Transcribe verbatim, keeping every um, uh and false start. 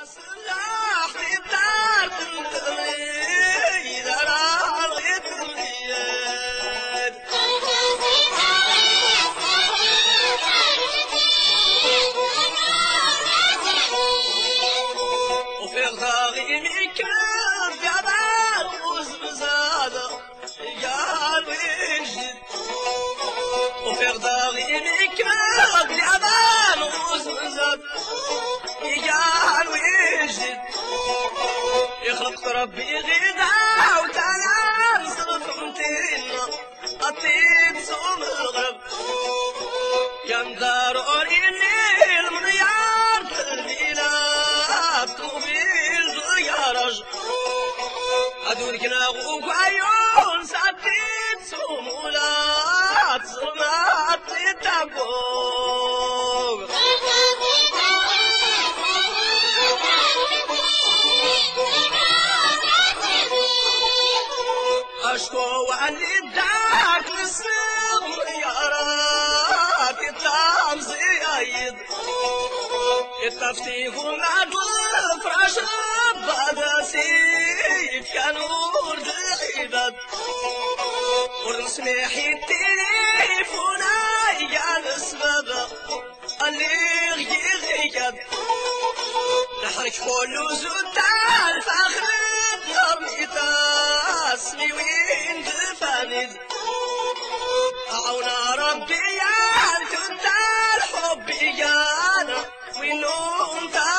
يخلق ربي غدا وتعالى صرف متين أطيب صوم الغرب ينظر الليل من يار البلاد طويل يا رجل أدورك ناغوك عيون سعدين صوم ولا تصرمات تتابوك أشكو وعني داك السم يا راك الطعم زيايد التفتيح نادو فراش بعد سيف كانوا العباد ورسمحي التليفونا يا الاسباب اللي غيغياد نحرك كل زوتال فاخد نرميتاسني وين دفاند أعونا ربي يا كنت الحب يانا وين انت